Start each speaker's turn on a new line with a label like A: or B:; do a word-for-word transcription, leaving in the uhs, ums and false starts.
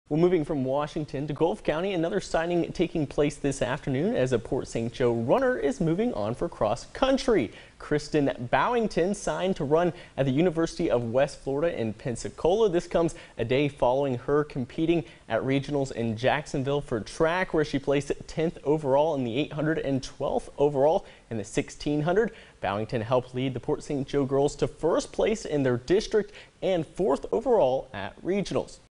A: Well, moving from Washington to Gulf County, another signing taking place this afternoon as a Port Saint Joe runner is moving on for cross country. Kristen Bouington signed to run at the University of West Florida in Pensacola. This comes a day following her competing at regionals in Jacksonville for track, where she placed tenth overall in the eight hundred and twelfth overall in the sixteen hundred. Bouington helped lead the Port Saint Joe girls to first place in their district and fourth overall at regionals.